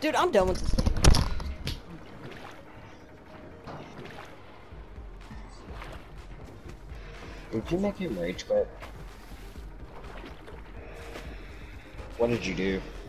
Dude, I'm done with this game. Did you make him rage quit? What did you do?